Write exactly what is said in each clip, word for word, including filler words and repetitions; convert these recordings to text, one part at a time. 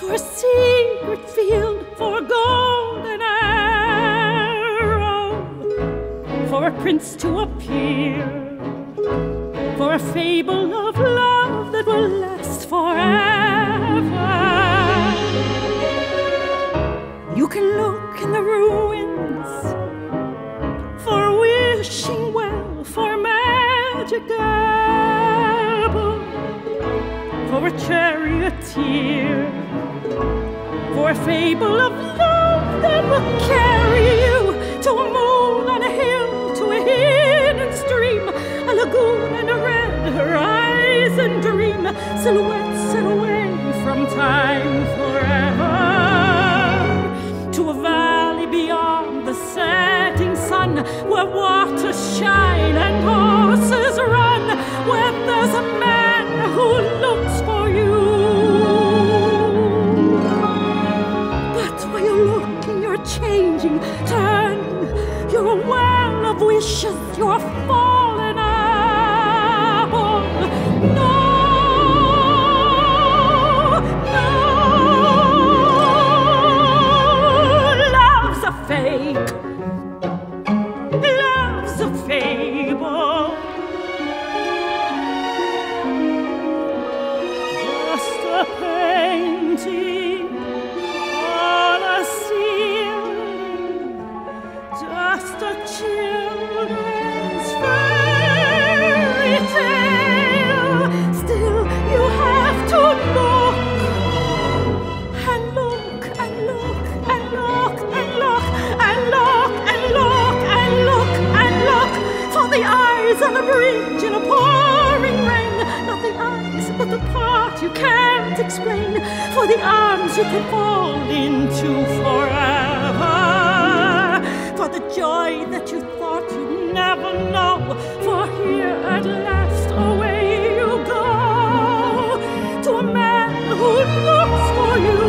for a secret field, for a golden arrow, for a prince to appear, for a fable of love that will last forever. You can look in the ruins for wishing well, for magic apple, for a charioteer, for a fable of love that will carry you to a moon and a hill, to a hidden stream, a lagoon and a red horizon dream, silhouettes set away from time forever, to a valley beyond the setting sun, where waters shine and horses run, where there's a man who looks for you. But while you're looking, you're changing, turning, you're a well of wishes, you're a fallen apple. No, no, love's a fake, love's a fable, just a painting on a ceiling, just a children's fairy tale. Still, you have to look and look and look and look and look and look and look and look and look for the eyes on a bridge in a pouring rain. Not the eyes, but the part you can't explain. For the arms you could fall into forever. For the joy that you thought you'd never know. For here at last away you go to a man who looks for you.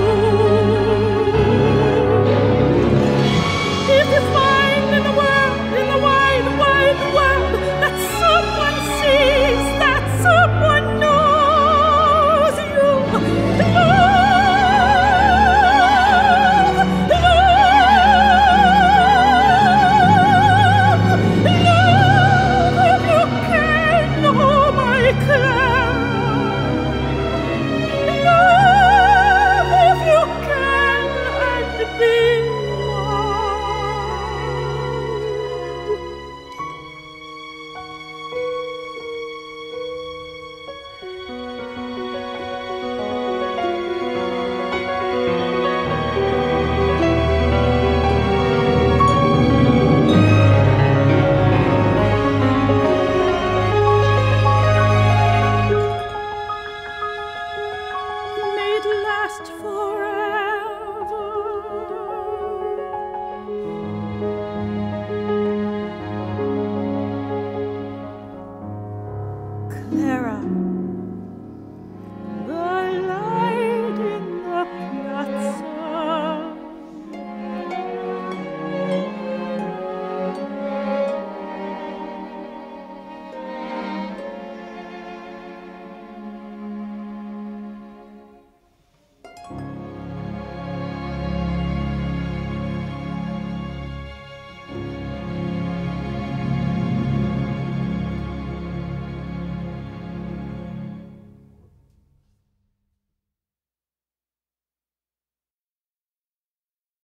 If you find in the world, in the wide, wide world, that someone sees, that someone knows you, love, love, love, if you can, oh my Clara, love, if you can, and be may it last forever.